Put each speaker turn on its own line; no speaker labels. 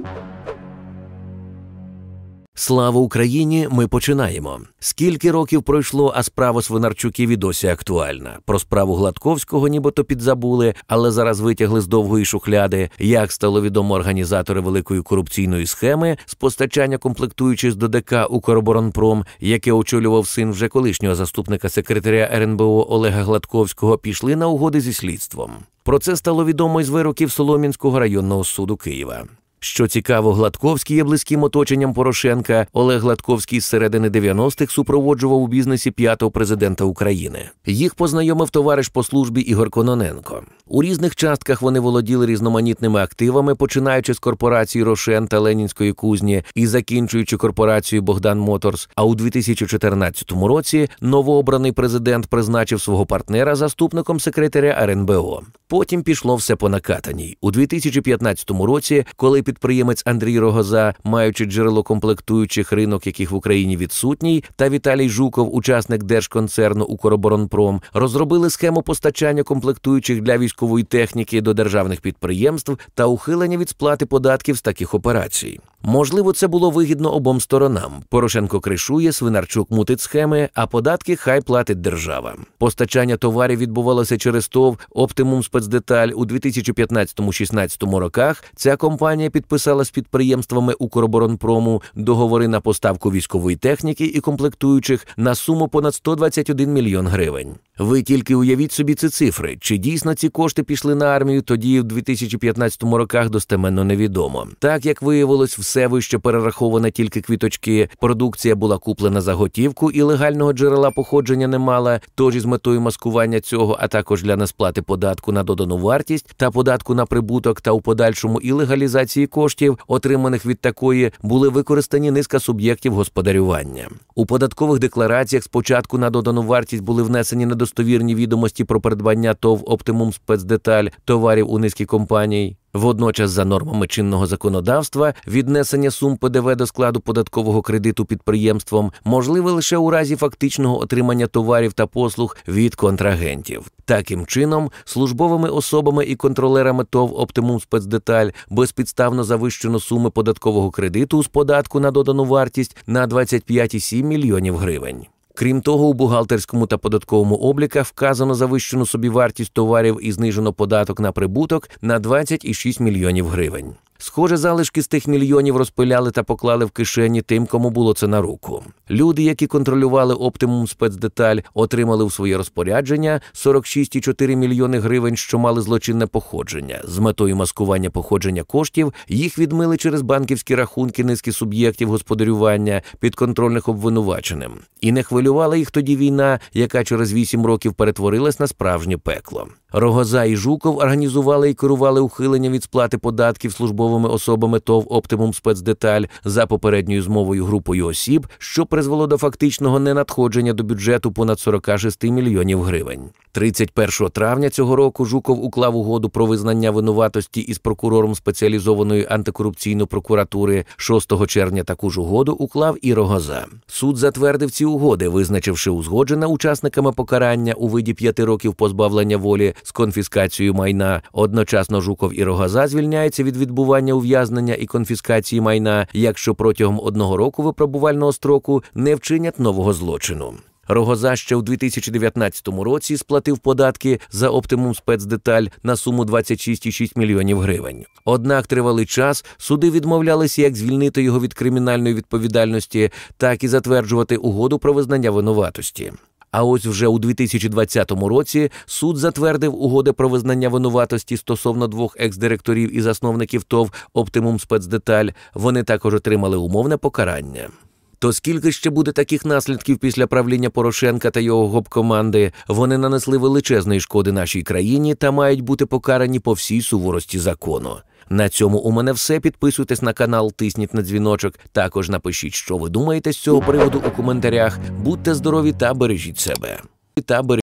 Слава Україні! Ми починаємо. Скільки років пройшло, а справа Свинарчуків і досі актуальна. Про справу Гладковського нібито підзабули, але зараз витягли з довгої шухляди. Як стало відомо, організатори великої корупційної схеми з постачання комплектуючих до ДК «Укроборонпром», яке очолював син вже колишнього заступника секретаря РНБО Олега Гладковського, пішли на угоди зі слідством. Про це стало відомо із вироків Солом'янського районного суду Києва. Що цікаво, Гладковський є близьким оточенням Порошенка. Олег Гладковський з середини 90-х супроводжував у бізнесі п'ятого президента України. Їх познайомив товариш по службі Ігор Кононенко. У різних частках вони володіли різноманітними активами, починаючи з корпорації «Рошен» та Ленінської кузні і закінчуючи корпорацією «Богдан Моторс». А у 2014 році новообраний президент призначив свого партнера заступником секретаря РНБО. Потім пішло все по накатаній. У 2015 році, коли підприємець Андрій Рогоза, маючи джерело комплектуючих, ринок яких в Україні відсутній, та Віталій Жуков, учасник держконцерну «Укроборонпром», розробили схему постачання комплектуючих для військової техніки до державних підприємств та ухилення від сплати податків з таких операцій. Можливо, це було вигідно обом сторонам. Порошенко кришує, Свинарчук мутить схеми, а податки хай платить держава. Постачання товарів відбувалося через ТОВ «Оптимум Спецдеталь». У 2015-16 роках ця компанія підписала з підприємствами «Укроборонпрому» договори на поставку військової техніки і комплектуючих на суму понад 121 мільйон гривень. Ви тільки уявіть собі ці цифри. Чи дійсно ці кошти пішли на армію, тоді в 2015 роках достеменно невідомо. Так, як виявилось, все вище перераховане тільки квіточки. Продукція була куплена за готівку і легального джерела походження не мала, тож із метою маскування цього, а також для несплати податку на додану вартість та податку на прибуток та у подальшому і легалізації коштів, отриманих від такої, були використані низка суб'єктів господарювання. У податкових деклараціях спочатку на додану вартість були внесені недостовірні відомості про придбання ТОВ «Оптимум Спецдеталь» товарів у низки компаній. Водночас, за нормами чинного законодавства, віднесення сум ПДВ до складу податкового кредиту підприємством можливе лише у разі фактичного отримання товарів та послуг від контрагентів. Таким чином, службовими особами і контролерами ТОВ «Оптимум Спецдеталь» безпідставно завищено суми податкового кредиту з податку на додану вартість на 25,7 мільйонів гривень. Крім того, у бухгалтерському та податковому обліках вказано завищену собівартість товарів і знижено податок на прибуток на 20,6 мільйонів гривень. Схоже, залишки з тих мільйонів розпиляли та поклали в кишені тим, кому було це на руку. Люди, які контролювали «Оптимум Спецдеталь», отримали у своє розпорядження 46,4 мільйони гривень, що мали злочинне походження. З метою маскування походження коштів їх відмили через банківські рахунки низки суб'єктів господарювання, підконтрольних обвинуваченим. І не хвилювала їх тоді війна, яка через 8 років перетворилась на справжнє пекло. Рогоза і Жуков організували і керували ухилення від сплати податків службовими особами ТОВ «Оптимум Спецдеталь» за попередньою змовою групою осіб, що призвело до фактичного ненадходження до бюджету понад 46 мільйонів гривень. 31 травня цього року Жуков уклав угоду про визнання винуватості із прокурором спеціалізованої антикорупційної прокуратури. 6 червня таку ж угоду уклав і Рогоза. Суд затвердив ці угоди, визначивши узгоджене учасниками покарання у виді 5 років позбавлення волі з конфіскацією майна. Одночасно Жуков і Рогоза звільняються від відбування ув'язнення і конфіскації майна, якщо протягом 1 року випробувального строку не вчинять нового злочину. Рогоза ще у 2019 році сплатив податки за «Оптимум Спецдеталь» на суму 26,6 мільйонів гривень. Однак тривалий час суди відмовлялися як звільнити його від кримінальної відповідальності, так і затверджувати угоду про визнання винуватості. А ось вже у 2020 році суд затвердив угоди про визнання винуватості стосовно 2 екс-директорів і засновників ТОВ «Оптимум Спецдеталь». Вони також отримали умовне покарання. То скільки ще буде таких наслідків після правління Порошенка та його гоп-команди? Вони нанесли величезної шкоди нашій країні та мають бути покарані по всій суворості закону. На цьому у мене все. Підписуйтесь на канал, тисніть на дзвіночок. Також напишіть, що ви думаєте з цього приводу у коментарях. Будьте здорові та бережіть себе.